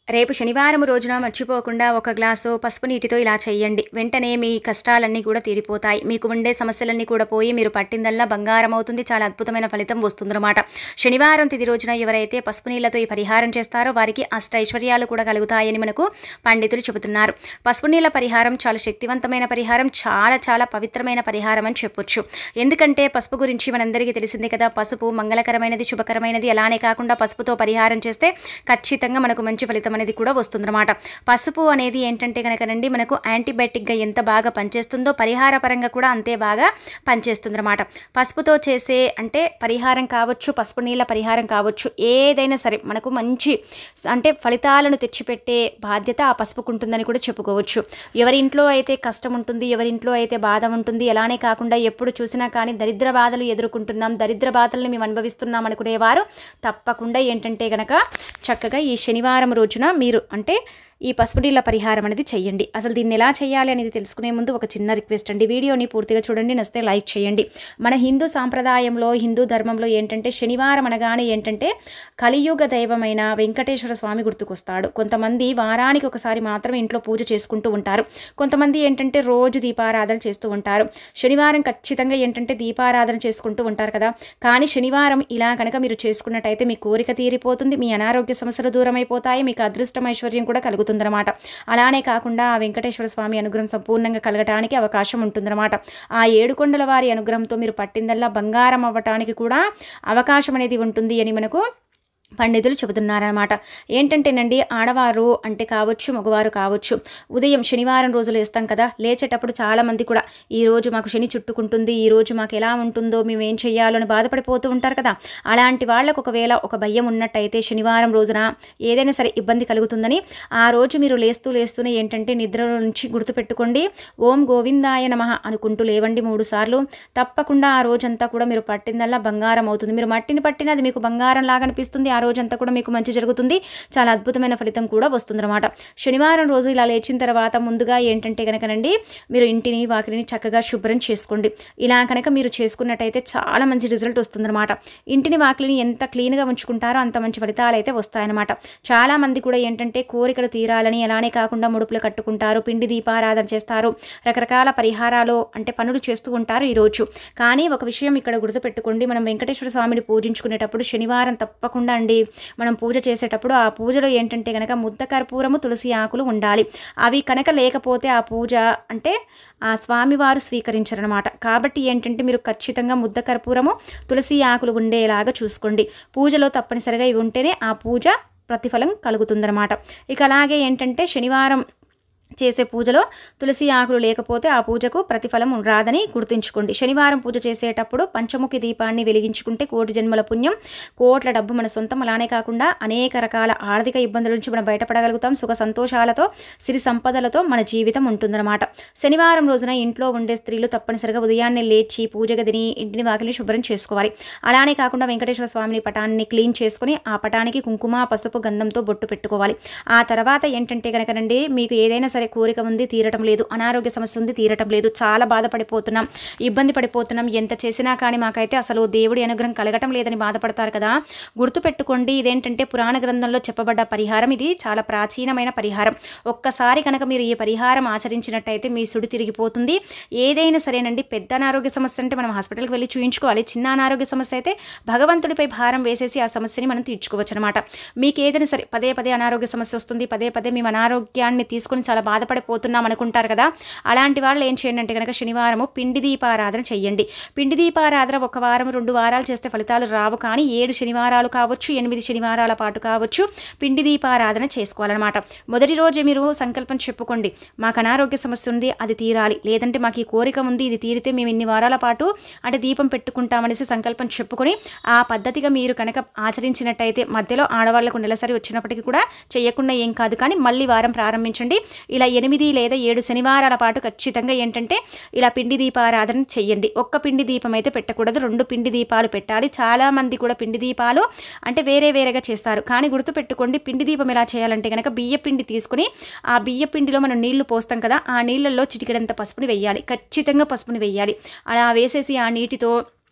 రేపు శనివారం రోజున మర్చిపోకుండా ఒక గ్లాసు పసుపు నీటితో ఇలా చేయండి. వెంటనే మీ కష్టాలన్నీ కూడా తీరిపోతాయి. మీకు ఉండే సమస్యలన్నీ కూడా పోయి మీరు పట్టిందల్లా బంగారం అవుతుంది. చాలా అద్భుతమైన ఫలితం వస్తుందన్నమాట. శనివారం తిథి రోజున ఎవరైతే పసుపు నీళ్లతో ఈ పరిహారం చేస్తారో వారికి అష్టైశ్వర్యాలు కూడా కలుగుతాయని మనకు పండితులు చెబుతున్నారు. పసుపు నీళ్ల పరిహారం చాలా శక్తివంతమైన పరిహారం, చాలా పవిత్రమైన పరిహారం అని చెప్పొచ్చు. ఎందుకంటే పసుపు గురించి మనందరికీ తెలిసిందే కదా. పసుపు మంగళకరమైనది, శుభకరమైనది. అలానే కాకుండా పసుపుతో పరిహారం చేస్తే ఖచ్చితంగా మనకు మంచి ఫలితం అనేది కూడా వస్తుందన్నమాట. పసుపు అనేది ఏంటంటే కనుకనండి మనకు యాంటీబయాటిక్గా ఎంత బాగా పనిచేస్తుందో పరిహార పరంగా కూడా అంతే బాగా పనిచేస్తుందన్నమాట. పసుపుతో చేసే అంటే పరిహారం కావచ్చు, పసుపు నీళ్ళ పరిహారం కావచ్చు, ఏదైనా సరే మనకు మంచి అంటే ఫలితాలను తెచ్చిపెట్టే బాధ్యత ఆ పసుపుకు ఉంటుందని కూడా చెప్పుకోవచ్చు. ఎవరి ఇంట్లో అయితే కష్టం ఉంటుంది, ఎవరి ఇంట్లో అయితే బాధ ఉంటుంది, అలానే కాకుండా ఎప్పుడు చూసినా కానీ దరిద్ర బాధలు ఎదుర్కొంటున్నాం, దరిద్ర బాధలను మేము అనుభవిస్తున్నాం అనుకునేవారు తప్పకుండా ఏంటంటే గనక చక్కగా ఈ శనివారం రోజున మీరు అంటే ఈ పసుపు నీళ్ళ పరిహారం అనేది చెయ్యండి. అసలు దీన్ని ఎలా చేయాలి అనేది తెలుసుకునే ముందు ఒక చిన్న రిక్వెస్ట్ అండి, వీడియోని పూర్తిగా చూడండి, నచ్చితే లైక్ చేయండి. మన హిందూ సాంప్రదాయంలో, హిందూ ధర్మంలో ఏంటంటే శనివారం అనగానే ఏంటంటే కలియుగ దైవమైన వెంకటేశ్వర స్వామి గుర్తుకొస్తాడు. కొంతమంది వారానికి ఒకసారి మాత్రం ఇంట్లో పూజ చేసుకుంటూ ఉంటారు, కొంతమంది ఏంటంటే రోజు దీపారాధన చేస్తూ ఉంటారు. శనివారం ఖచ్చితంగా ఏంటంటే దీపారాధన చేసుకుంటూ ఉంటారు కదా. కానీ శనివారం ఇలా కనుక మీరు చేసుకున్నట్టయితే మీ కోరిక తీరిపోతుంది, మీ అనారోగ్య సమస్యలు దూరం అయిపోతాయి, మీకు అదృష్టం ఐశ్వర్యం కూడా కలుగుతుందన్నమాట. అలానే కాకుండా ఆ వెంకటేశ్వర స్వామి అనుగ్రహం సంపూర్ణంగా కలగటానికి అవకాశం ఉంటుందన్నమాట. ఆ ఏడుకొండల వారి అనుగ్రహంతో మీరు పట్టిందల్లా బంగారం అవ్వటానికి కూడా అవకాశం అనేది ఉంటుంది అని మనకు పండితులు చెబుతున్నారన్నమాట. ఏంటంటేనండి ఆడవారు అంటే కావచ్చు, మగవారు కావచ్చు, ఉదయం శనివారం రోజు లేస్తాం కదా, లేచేటప్పుడు చాలామంది కూడా ఈరోజు మాకు శని చుట్టుకుంటుంది, ఈరోజు మాకు ఎలా ఉంటుందో, మేము ఏం చెయ్యాలో అని బాధపడిపోతూ ఉంటారు కదా. అలాంటి వాళ్ళకు ఒకవేళ ఒక భయం ఉన్నట్టయితే శనివారం రోజున ఏదైనా సరే ఇబ్బంది కలుగుతుందని ఆ రోజు మీరు లేస్తూనే ఏంటంటే నిద్ర నుంచి గుర్తుపెట్టుకోండి, ఓం గోవిందాయ నమః అనుకుంటూ లేవండి 3 సార్లు. తప్పకుండా ఆ రోజంతా కూడా మీరు పట్టిందల్లా బంగారం అవుతుంది. మీరు మట్టిని పట్టిన అది మీకు బంగారం లాగా అనిపిస్తుంది. ఆ రోజంతా కూడా మీకు మంచి జరుగుతుంది, చాలా అద్భుతమైన ఫలితం కూడా వస్తుందన్నమాట. శనివారం రోజు ఇలా లేచిన తర్వాత ముందుగా ఏంటంటే కనుకనండి మీరు ఇంటిని వాకిలిని చక్కగా శుభ్రం చేసుకోండి. ఇలా కనుక మీరు చేసుకున్నట్టయితే చాలా మంచి రిజల్ట్ వస్తుందన్నమాట. ఇంటిని వాకిలిని ఎంత క్లీన్గా ఉంచుకుంటారో అంత మంచి ఫలితాలు అయితే వస్తాయన్నమాట. చాలా మంది కూడా ఏంటంటే కోరికలు తీరాలని అలానే కాకుండా ముడుపులు కట్టుకుంటారు, పిండి దీపారాధన చేస్తారు, రకరకాల పరిహారాలు అంటే పనులు చేస్తూ ఉంటారు ఈరోజు. కానీ ఒక విషయం ఇక్కడ గుర్తుపెట్టుకోండి, మనం వెంకటేశ్వర స్వామిని పూజించుకునేటప్పుడు శనివారం తప్పకుండా మనం పూజ చేసేటప్పుడు ఆ పూజలో ఏంటంటే కనుక ముద్ద కర్పూరము, తులసి ఆకులు ఉండాలి. అవి కనుక లేకపోతే ఆ పూజ అంటే ఆ స్వామివారు స్వీకరించరనమాట. కాబట్టి ఏంటంటే మీరు ఖచ్చితంగా ముద్ద కర్పూరము, తులసి ఆకులు ఉండేలాగా చూసుకోండి. పూజలో తప్పనిసరిగా ఇవి ఉంటేనే ఆ పూజ ప్రతిఫలం కలుగుతుందన్నమాట. ఇక అలాగే ఏంటంటే శనివారం చేసే పూజలో తులసి ఆకులు లేకపోతే ఆ పూజకు ప్రతిఫలం రాదని గుర్తుంచుకోండి. శనివారం పూజ చేసేటప్పుడు పంచముఖి దీపాన్ని వెలిగించుకుంటే కోటి జన్మల పుణ్యం, కోట్ల డబ్బు మన సొంతం. అలానే కాకుండా అనేక రకాల ఆర్థిక ఇబ్బందుల నుంచి మనం బయటపడగలుగుతాం, సుఖ సంతోషాలతో, సిరి సంపదలతో మన జీవితం ఉంటుందన్నమాట. శనివారం రోజున ఇంట్లో ఉండే స్త్రీలు తప్పనిసరిగా ఉదయాన్నే లేచి పూజ గదిని, ఇంటిని వాకిలిని శుభ్రం చేసుకోవాలి. అలానే కాకుండా వెంకటేశ్వర స్వామిని పటాన్ని క్లీన్ చేసుకుని ఆ పటానికి కుంకుమ, పసుపు, గంధంతో బొట్టు పెట్టుకోవాలి. ఆ తర్వాత ఏంటంటే కనుకనండి మీకు ఏదైనా సరే కోరిక ఉంది తీరటం లేదు, అనారోగ్య సమస్య ఉంది తీరటం లేదు, చాలా బాధపడిపోతున్నాం, ఇబ్బంది పడిపోతున్నాం, ఎంత చేసినా కానీ మాకైతే అసలు దేవుడి అనుగ్రహం కలగటం లేదని బాధపడతారు కదా. గుర్తుపెట్టుకోండి, ఇదేంటంటే పురాణ గ్రంథంలో చెప్పబడ్డ పరిహారం, ఇది చాలా ప్రాచీనమైన పరిహారం. ఒక్కసారి కనుక మీరు ఈ పరిహారం ఆచరించినట్టయితే మీ సుడి తిరిగిపోతుంది. ఏదైనా సరేనండి, పెద్ద అనారోగ్య సమస్య అంటే మనం హాస్పిటల్కి వెళ్ళి చూయించుకోవాలి, చిన్న అనారోగ్య సమస్య అయితే భగవంతుడిపై భారం వేసేసి ఆ సమస్యని మనం తీర్చుకోవచ్చు అనమాట. మీకు ఏదైనా సరే పదే అనారోగ్య సమస్య వస్తుంది, పదే మేము అనారోగ్యాన్ని తీసుకొని చాలా బాధపడిపోతున్నాం అనుకుంటారు కదా. అలాంటి వాళ్ళు ఏం చేయండి అంటే కనుక శనివారము పిండి దీపారాధన చెయ్యండి. పిండి దీపారాధన 1 వారం 2 వారాలు చేస్తే ఫలితాలు రావు, కానీ 7 శనివారాలు కావచ్చు, 8 శనివారాల పాటు కావచ్చు పిండి దీపారాధన చేసుకోవాలన్నమాట. మొదటి రోజు మీరు సంకల్పం చెప్పుకోండి, మాకు అనారోగ్య సమస్య ఉంది అది తీరాలి, లేదంటే మాకు ఈ కోరిక ఉంది ఇది తీరితే మేము ఇన్ని వారాల పాటు అంటే దీపం పెట్టుకుంటామనేసి సంకల్పం చెప్పుకొని ఆ పద్ధతిగా మీరు కనుక ఆచరించినట్టయితే మధ్యలో ఆడవాళ్లకు నెలసరి వచ్చినప్పటికీ కూడా చేయకుండా ఏం కాదు, కానీ మళ్ళీ వారం ప్రారంభించండి. ఇలా 8 లేదా 7 శనివారాల పాటు ఖచ్చితంగా ఏంటంటే ఇలా పిండి దీపారాధన చెయ్యండి. ఒక్క పిండి దీపం అయితే పెట్టకూడదు, 2 పిండి దీపాలు పెట్టాలి. చాలామంది కూడా పిండి దీపాలు అంటే వేరేగా చేస్తారు, కానీ గుర్తుపెట్టుకోండి పిండి దీపం ఎలా చేయాలంటే కనుక బియ్య పిండి తీసుకుని ఆ బియ్య పిండిలో మనం నీళ్లు పోస్తాం కదా, ఆ నీళ్ళల్లో చిటికెడంత పసుపుని వెయ్యాలి, ఖచ్చితంగా పసుపుని వెయ్యాలి. అలా వేసేసి ఆ నీటితో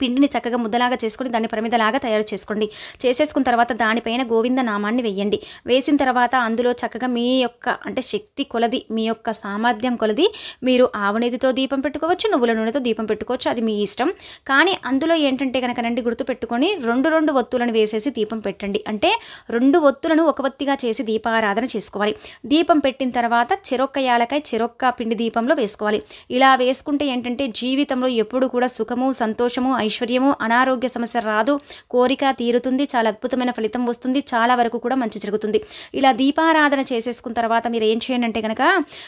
పిండిని చక్కగా ముద్దలాగా చేసుకొని దాన్ని ప్రమిదలాగా తయారు చేసుకోండి. చేసేసుకున్న తర్వాత దానిపైన గోవింద నామాన్ని వెయ్యండి. వేసిన తర్వాత అందులో చక్కగా మీ యొక్క అంటే శక్తి కొలది, మీ యొక్క సామర్థ్యం కొలది మీరు ఆవు నెయ్యితో దీపం పెట్టుకోవచ్చు, నువ్వుల నూనెతో దీపం పెట్టుకోవచ్చు, అది మీ ఇష్టం. కానీ అందులో ఏంటంటే కనుక గుర్తు పెట్టుకొని 2 ఒత్తులను వేసేసి దీపం పెట్టండి. అంటే 2 ఒత్తులను ఒక ఒత్తిగా చేసి దీపారాధన చేసుకోవాలి. దీపం పెట్టిన తర్వాత చెరొక్క యాలకాయ చెరొక్క పిండి దీపంలో వేసుకోవాలి. ఇలా వేసుకుంటే ఏంటంటే జీవితంలో ఎప్పుడు కూడా సుఖము, సంతోషము, ఐశ్వర్యము, అనారోగ్య సమస్య రాదు, కోరిక తీరుతుంది, చాలా అద్భుతమైన ఫలితం వస్తుంది, చాలా వరకు కూడా మంచి జరుగుతుంది. ఇలా దీపారాధన చేసేసుకున్న తర్వాత మీరు ఏం చేయండి అంటే కనుక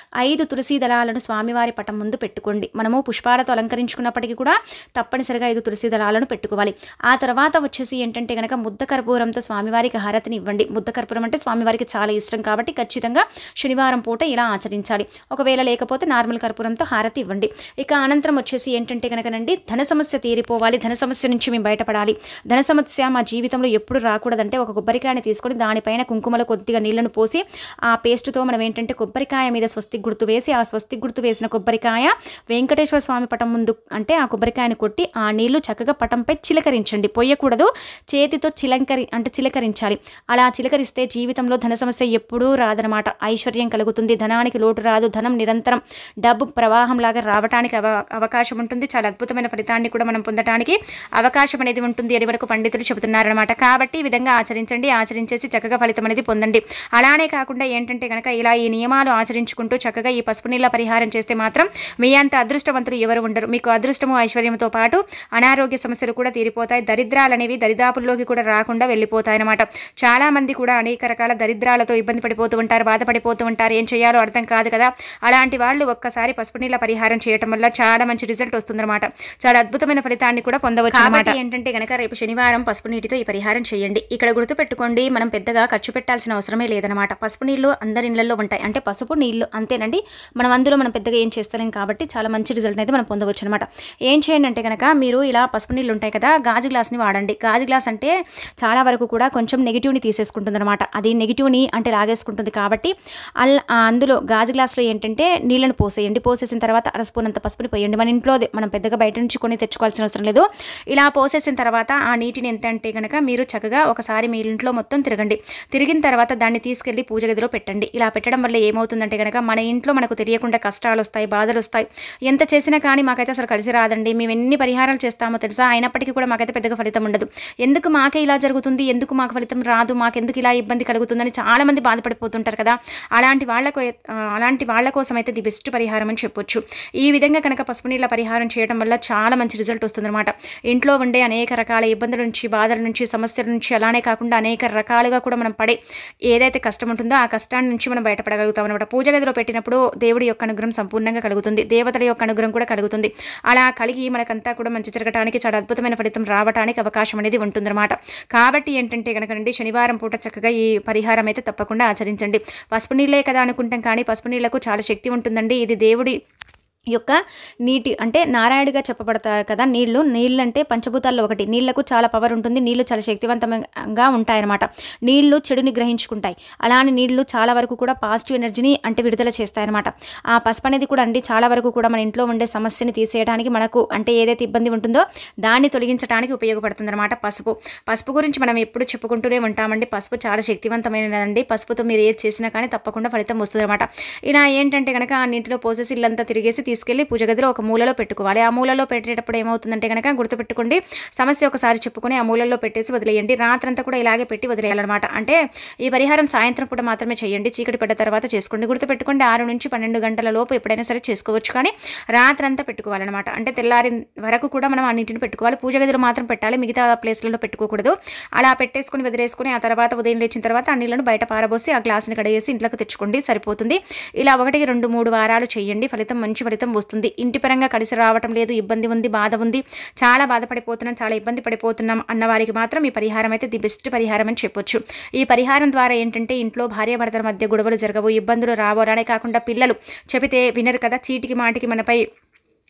5 తులసి దళాలను స్వామివారి పటం ముందు పెట్టుకోండి. మనము పుష్పాలతో అలంకరించుకున్నప్పటికీ కూడా తప్పనిసరిగా 5 తులసి దళాలను పెట్టుకోవాలి. ఆ తర్వాత వచ్చేసి ఏంటంటే కనుక ముద్ద కర్పూరంతో స్వామివారికి హారతిని ఇవ్వండి. ముద్ద కర్పూరం అంటే స్వామివారికి చాలా ఇష్టం కాబట్టి ఖచ్చితంగా శనివారం పూట ఇలా ఆచరించాలి. ఒకవేళ లేకపోతే నార్మల్ కర్పూరంతో హారతి ఇవ్వండి. ఇక అనంతరం వచ్చేసి ఏంటంటే కనుకనండి ధన సమస్య తీరిపోవాలి, ధన సమస్య నుంచి మేము బయటపడాలి, ధన సమస్య మా జీవితంలో ఎప్పుడు రాకూడదంటే ఒక కొబ్బరికాయని తీసుకొని దానిపైన కుంకుమలో కొద్దిగా నీళ్లను పోసి ఆ పేస్టుతో మనం ఏంటంటే కొబ్బరికాయ మీద స్వస్తిక్ గుర్తు వేసి ఆ స్వస్తిక్ గుర్తు వేసిన కొబ్బరికాయ వెంకటేశ్వర స్వామి పటం ముందు అంటే ఆ కొబ్బరికాయని కొట్టి ఆ నీళ్లు చక్కగా పటంపై చిలకరించండి. పొయ్యకూడదు, చేతితో చిలకరించాలి. అలా చిలకరిస్తే జీవితంలో ధన సమస్య ఎప్పుడూ రాదనమాట. ఐశ్వర్యం కలుగుతుంది, ధనానికి లోటు రాదు, ధనం నిరంతరం డబ్బు ప్రవాహంలాగా రావడానికి అవకాశం ఉంటుంది. చాలా అద్భుతమైన ఫలితాన్ని కూడా మనం పొందడానికి అవకాశం అనేది ఉంటుంది అని వరకు పండితులు చెబుతున్నారనమాట. కాబట్టి ఈ విధంగా ఆచరించేసి చక్కగా ఫలితం అనేది పొందండి. అలానే కాకుండా ఏంటంటే కనుక ఇలా ఈ నియమాలు ఆచరించుకుంటూ చక్కగా ఈ పసుపు నీళ్ళ పరిహారం చేస్తే మాత్రం మీ అంత అదృష్టవంతులు ఎవరు ఉండరు. మీకు అదృష్టము, ఐశ్వర్యంతో పాటు అనారోగ్య సమస్యలు కూడా తీరిపోతాయి. దరిద్రాలు అనేవి దరిదాపుల్లోకి కూడా రాకుండా వెళ్ళిపోతాయి అనమాట. చాలా మంది కూడా అనేక రకాల దరిద్రాలతో ఇబ్బంది పడిపోతూ ఉంటారు, బాధపడిపోతూ ఉంటారు. ఏం చేయాలో అర్థం కాదు కదా. అలాంటి వాళ్ళు ఒక్కసారి పసుపు నీళ్ళ పరిహారం చేయటం వల్ల చాలా మంచి రిజల్ట్ వస్తుందన్నమాట. చాలా అద్భుతమైన ఫలితాన్ని కూడా పొందవచ్చు అన్నమాట. ఏంటంటే కనుక రేపు శనివారం పసుపు నీటితో ఈ పరిహారం చేయండి. ఇక్కడ గుర్తుపెట్టుకోండి, మనం పెద్దగా ఖర్చు పెట్టాల్సిన అవసరమే లేదనమాట. పసుపు నీళ్లు అందరి ఇళ్లలో ఉంటాయి, అంటే పసుపు నీళ్లు అంతేనండి. మనం పెద్దగా ఏం చేస్తలేం కాబట్టి చాలా మంచి రిజల్ట్ అయితే మనం పొందవచ్చు అనమాట. ఏం చేయండి అంటే కనుక మీరు ఇలా పసుపు నీళ్ళు ఉంటాయి కదా, గాజు గ్లాస్ని వాడండి. గాజు గ్లాస్ అంటే చాలా వరకు కూడా కొంచెం నెగిటివ్ని తీసేసుకుంటుంది అనమాట. అది నెగిటివ్ని అంటే లాగేసుకుంటుంది కాబట్టి అందులో గాజు గ్లాస్లో ఏంటంటే నీళ్ళను పోసేయండి. పోసేసిన తర్వాత అరస్పూనంత పసుపుని పోయండి. మన ఇంట్లో మనం పెద్దగా బయట నుంచి కొని తెచ్చుకోవాల్సిన అవసరం లేదు. ఇలా పోసేసిన తర్వాత ఆ నీటిని ఎంత అంటే కనుక మీరు చక్కగా ఒకసారి మీ ఇంట్లో మొత్తం తిరిగిన తర్వాత దాన్ని తీసుకెళ్లి పూజ గదిలో పెట్టండి. ఇలా పెట్టడం వల్ల ఏమవుతుందంటే కనుక మన ఇంట్లో మనకు తెలియకుండా కష్టాలు వస్తాయి, బాధలు వస్తాయి. ఎంత చేసినా కానీ మాకైతే అసలు కలిసి రాదండి, మేము ఎన్ని పరిహారాలు చేస్తామో తెలుసా, అయినప్పటికీ కూడా మాకైతే పెద్దగా ఫలితం ఉండదు, ఎందుకు మాకే ఇలా జరుగుతుంది, ఎందుకు మాకు ఫలితం రాదు, మాకెందుకు ఇలా ఇబ్బంది కలుగుతుందని చాలా మంది బాధపడిపోతుంటారు కదా. అలాంటి వాళ్ళ కోసం అయితే ది బెస్ట్ పరిహారం అని చెప్పొచ్చు. ఈ విధంగా కనుక పసుపు నీళ్ళ పరిహారం చేయడం వల్ల చాలా మంచి రిజల్ట్ వస్తుందన్నమాట. ఇంట్లో ఉండే అనేక రకాల ఇబ్బందుల నుంచి, బాధల నుంచి, సమస్యల నుంచి, అలానే కాకుండా అనేక రకాలుగా కూడా మనం పడే ఏదైతే కష్టం ఉంటుందో ఆ కష్టాన్ని నుంచి మనం బయటపడగలుగుతాం అనమాట. పూజ గదిలో పెట్టినప్పుడు దేవుడి యొక్క అనుగ్రహం సంపూర్ణంగా కలుగుతుంది, దేవతల యొక్క అనుగ్రహం కూడా కలుగుతుంది. అలా కలిగి మనకంతా కూడా మంచి జరగడానికి, చాలా అద్భుతమైన ఫలితం రావడానికి అవకాశం అనేది ఉంటుందన్నమాట. కాబట్టి ఏంటంటే కనుక శనివారం పూట చక్కగా ఈ పరిహారం అయితే తప్పకుండా ఆచరించండి. పసుపు నీళ్ళే కదా అనుకుంటాం, కానీ పసుపు నీళ్లకు చాలా శక్తి ఉంటుందండి. ఇది దేవుడి యొక్క నీటి అంటే నారాయణుడిగా చెప్పబడతారు కదా. నీళ్ళు అంటే పంచభూతాల్లో ఒకటి. నీళ్లకు చాలా పవర్ ఉంటుంది, నీళ్లు చాలా శక్తివంతంగా ఉంటాయన్నమాట. నీళ్లు చెడుని గ్రహించుకుంటాయి, అలానే నీళ్లు చాలా వరకు కూడా పాజిటివ్ ఎనర్జీని అంటే విడుదల చేస్తాయన్నమాట. ఆ పసుపు అనేది కూడా అండి చాలా వరకు కూడా మన ఇంట్లో ఉండే సమస్యని తీసేయడానికి, మనకు అంటే ఏదైతే ఇబ్బంది ఉంటుందో దాన్ని తొలగించడానికి ఉపయోగపడుతుంది అనమాట. పసుపు గురించి మనం ఎప్పుడు చెప్పుకుంటూనే ఉంటామండి. పసుపు చాలా శక్తివంతమైనదండి. పసుపుతో మీరు ఏది చేసినా కానీ తప్పకుండా ఫలితం వస్తుంది అనమాట. ఇలా ఏంటంటే కనుక ఆ నీటిలో పోసేసి ఇల్లంతా తిరిగేసి తీసుకెళ్లి పూజ గదిలో ఒక మూలలో పెట్టుకోవాలి. ఆ మూలలో పెట్టేటప్పుడు ఏమవుతుందంటే కనుక గుర్తుపెట్టుకోండి, సమస్య ఒకసారి చెప్పుకొని ఆ మూలలో పెట్టేసి వదిలేయండి. రాత్రంతా కూడా ఇలాగే పెట్టి వదిలేయాలన్నమాట. అంటే ఈ పరిహారం సాయంత్రం పూట మాత్రమే చేయండి, చీకటి పడ్డ తర్వాత చేసుకోండి. గుర్తుపెట్టుకోండి 6 నుంచి 12 గంటల లోపు ఎప్పుడైనా సరే చేసుకోవచ్చు, కానీ రాత్రంతా పెట్టుకోవాలన్నమాట. అంటే తెల్లారి వరకు కూడా మనం ఆ నీటిని పెట్టుకోవాలి. పూజ గదిలో మాత్రం పెట్టాలి, మిగతా ప్లేస్లలో పెట్టుకోకూడదు. అలా పెట్టేసుకుని వదిలేసుకుని ఆ తర్వాత ఉదయం లేచిన తర్వాత ఆ నీళ్ళను బయట పారబోసి ఆ గ్లాసుని కడిగేసి ఇంట్లోకి తెచ్చుకోండి, సరిపోతుంది. ఇలా 1, 2, 3 వారాలు చేయండి, మంచి ఫలితం వస్తుంది. ఇంటి పరంగా కలిసి రావటం లేదు, ఇబ్బంది ఉంది, బాధ ఉంది, చాలా బాధపడిపోతున్నాం, చాలా ఇబ్బంది పడిపోతున్నాం అన్న వారికి మాత్రం ఈ పరిహారం అయితే ది బెస్ట్ పరిహారం అని చెప్పొచ్చు. ఈ పరిహారం ద్వారా ఏంటంటే ఇంట్లో భార్యాభర్తల మధ్య గొడవలు జరగవు, ఇబ్బందులు రావు. అలానే కాకుండా పిల్లలు చెబితే వినరు కదా, చీటికి మాటికి మనపై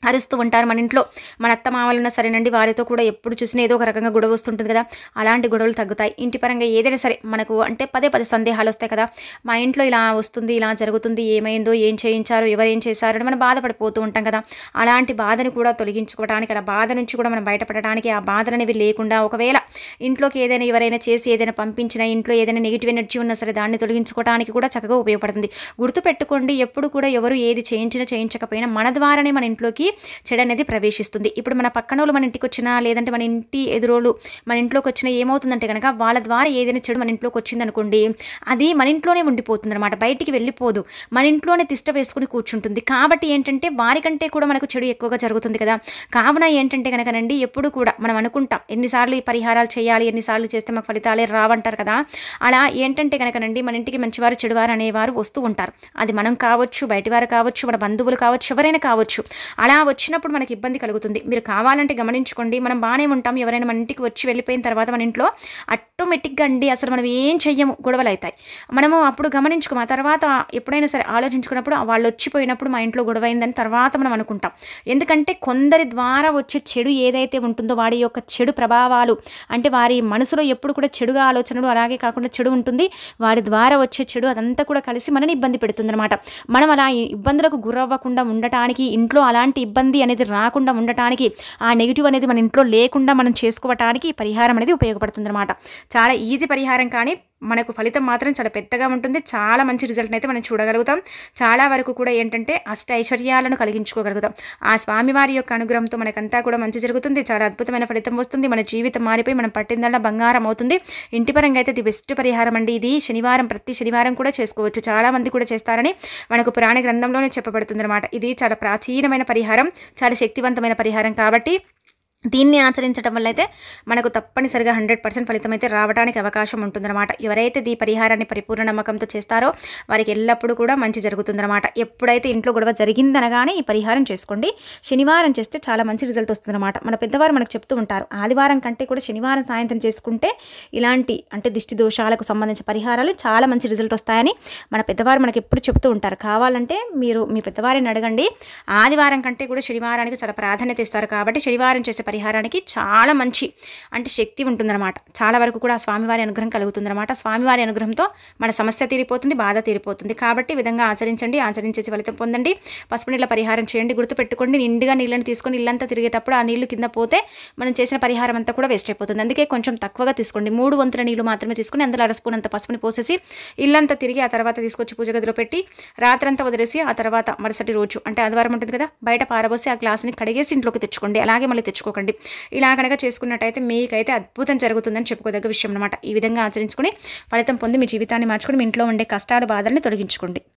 అరుస్తూ ఉంటారు మన ఇంట్లో. మన అత్తమామలున్నా సరేనండి, వారితో కూడా ఎప్పుడు చూసినా ఏదో ఒక రకంగా గొడవ వస్తుంటుంది కదా! అలాంటి గొడవలు తగ్గుతాయి. ఇంటి పరంగా ఏదైనా సరే మనకు అంటే పదే పదే సందేహాలొస్తాయి కదా! మా ఇంట్లో ఇలా వస్తుంది, ఇలా జరుగుతుంది, ఏమైందో, ఏం చేయించారు, ఎవరేం చేశారు అని మనం బాధపడిపోతూ ఉంటాం కదా! అలాంటి బాధను కూడా తొలగించుకోవడానికి, అలా బాధ నుంచి కూడా మనం బయటపడడానికి, ఆ బాధలనేవి లేకుండా ఒకవేళ ఇంట్లోకి ఏదైనా ఎవరైనా చేసి ఏదైనా పంపించినా, ఇంట్లో ఏదైనా నెగెటివ్ ఎనర్జీ ఉన్నా సరే దాన్ని తొలగించుకోవడానికి కూడా చక్కగా ఉపయోగపడుతుంది. గుర్తుపెట్టుకోండి, ఎప్పుడు కూడా ఎవరు ఏది చేయించినా, చేయించకపోయినా మన ద్వారానే మన ఇంట్లోకి చెడు అనేది ప్రవేశిస్తుంది. ఇప్పుడు మన పక్కనోళ్ళు మన ఇంటికి వచ్చినా, లేదంటే మన ఇంటి ఎదురోళ్ళు మన ఇంట్లోకి వచ్చినా ఏమవుతుందంటే గనక వాళ్ళ ద్వారా ఏదైనా చెడు మన ఇంట్లోకి వచ్చిందనుకోండి, అది మన ఇంట్లోనే ఉండిపోతుందనమాట. బయటికి వెళ్ళిపోదు. మన ఇంట్లోనే తిష్ట వేసుకుని కూర్చుంటుంది. కాబట్టి ఏంటంటే వారికంటే కూడా మనకు చెడు ఎక్కువగా జరుగుతుంది కదా! కావున ఏంటంటే గనకనండి, ఎప్పుడు కూడా మనం అనుకుంటాం ఎన్నిసార్లు ఈ పరిహారాలు చేయాలి, ఎన్నిసార్లు చేస్తే మాకు ఫలితాలే రావంటారు కదా! అలా ఏంటంటే గనకనండి, మన ఇంటికి మంచివారు, చెడువారు అనేవారు వస్తూ ఉంటారు. అది మనం కావచ్చు, బయటివారు కావచ్చు, మన బంధువులు కావచ్చు, ఎవరైనా కావచ్చు. అలా వచ్చినప్పుడు మనకి ఇబ్బంది కలుగుతుంది. మీరు కావాలంటే గమనించుకోండి. మనం బానే ఉంటాం. ఎవరైనా మన ఇంటికి వచ్చి వెళ్ళిపోయిన తర్వాత మన ఇంట్లో ఆటోమేటిక్‌గా అండి అసలు మనం ఏం చెయ్యము, గొడవలైతాయి. మనము అప్పుడు గమనించుకోము. ఆ తర్వాత ఎప్పుడైనా సరే ఆలోచించుకున్నప్పుడు వాళ్ళొచ్చిపోయినప్పుడు మా ఇంట్లో గొడవైందని తర్వాత మనం అనుకుంటాం. ఎందుకంటే కొందరి ద్వారా వచ్చే చెడు ఏదైతే ఉంటుందో వాడి యొక్క చెడు ప్రభావాలు అంటే వారి మనసులో ఎప్పుడు కూడా చెడుగా ఆలోచనలు అలాగే కాకుండా చెడు ఉంటుంది. వాడి ద్వారా వచ్చే చెడు అదంతా కూడా కలిసి మనని ఇబ్బంది పెడుతుందనమాట. మనం అలా ఇబ్బందులకు గురవ్వకుండా ఉండటానికి, ఇంట్లో అలాంటి ఇబ్బంది అనేది రాకుండా ఉండటానికి, ఆ నెగిటివ్ అనేది మన ఇంట్లో లేకుండా మనం చేసుకోవటానికి ఈ పరిహారం అనేది ఉపయోగపడుతుందనమాట. చాలా ఈజీ పరిహారం, కానీ మనకు ఫలితం మాత్రం చాలా పెద్దగా ఉంటుంది. చాలా మంచి రిజల్ట్‌ని అయితే మనం చూడగలుగుతాం. చాలా వరకు కూడా ఏంటంటే అష్ట ఐశ్వర్యాలను కలిగించుకోగలుగుతాం. ఆ స్వామివారి యొక్క అనుగ్రహంతో మనకంతా కూడా మంచి జరుగుతుంది. చాలా అద్భుతమైన ఫలితం వస్తుంది. మన జీవితం మారిపోయి మనం పట్టిందల్లా బంగారం అవుతుంది. ఇంటి పరంగా అయితే ఇది బెస్ట్ పరిహారం అండి. ఇది శనివారం, ప్రతి శనివారం కూడా చేసుకోవచ్చు. చాలా మంది కూడా చేస్తారని మనకు పురాణ గ్రంథంలోనే చెప్పబడుతుందన్నమాట. ఇది చాలా ప్రాచీనమైన పరిహారం, చాలా శక్తివంతమైన పరిహారం కాబట్టి దీన్ని ఆచరించడం వల్ల అయితే మనకు తప్పనిసరిగా 100% ఫలితం అయితే రావడానికి అవకాశం ఉంటుందన్నమాట. ఎవరైతే ఈ పరిహారాన్ని పరిపూర్ణ నమ్మకంతో చేస్తారో వారికి ఎల్లప్పుడూ కూడా మంచి జరుగుతుందన్నమాట. ఎప్పుడైతే ఇంట్లో గొడవ జరిగిందనగానే ఈ పరిహారం చేసుకోండి. శనివారం చేస్తే చాలా మంచి రిజల్ట్ వస్తుందన్నమాట. మన పెద్దవారు మనకు చెప్తూ ఉంటారు, ఆదివారం కంటే కూడా శనివారం సాయంత్రం చేసుకుంటే ఇలాంటి అంటే దిష్టి దోషాలకు సంబంధించిన పరిహారాలు చాలా మంచి రిజల్ట్ వస్తాయని మన పెద్దవారు మనకి ఎప్పుడు చెప్తూ ఉంటారు. కావాలంటే మీరు మీ పెద్దవారిని అడగండి. ఆదివారం కంటే కూడా శనివారానికి చాలా ప్రాధాన్యత ఇస్తారు. కాబట్టి శనివారం చేసే పరిహారానికి చాలా మంచి అంటే శక్తి ఉంటుందన్నమాట. చాలా వరకు కూడా స్వామివారి అనుగ్రహం కలుగుతుందన్నమాట. స్వామివారి అనుగ్రహంతో మన సమస్య తీరిపోతుంది, బాధ తీరిపోతుంది. కాబట్టి ఈ విధంగా ఆచరించండి, ఆచరించేసి ఫలితం పొందండి. పసుపు నీళ్ళ పరిహారం చేయండి. గుర్తుపెట్టుకోండి, నిండుగా నీళ్ళని తీసుకొని ఇల్లంతా తిరిగేటప్పుడు ఆ నీళ్లు కింద పోతే మనం చేసిన పరిహారం అంతా కూడా వేస్ట్ అయిపోతుంది. అందుకే కొంచెం తక్కువగా తీసుకోండి. 3 వంతుల నీళ్లు మాత్రమే తీసుకుని అందులో అరస్పూనంత పసుపుని పోసేసి ఇల్లంతా తిరిగి ఆ తర్వాత తీసుకొచ్చి పూజ గదిలో పెట్టి రాత్రంతా వదిలేసి ఆ తర్వాత మరుసటి రోజు అంటే ఆదివారం ఉంటుంది కదా, బయట పారబోసి ఆ గ్లాసుని కడిగేసి ఇంట్లోకి తెచ్చుకోండి. అలాగే మళ్ళీ తెచ్చుకోకండి. ఇలా కనుక చేసుకున్నట్టయితే మీకైతే అద్భుతం జరుగుతుందని చెప్పుకోదగ్గ విషయం అనమాట. ఈ విధంగా ఆచరించుకుని ఫలితం పొంది మీ జీవితాన్ని మార్చుకుని మీ ఇంట్లో ఉండే కష్టాలు, బాధల్ని తొలగించుకోండి.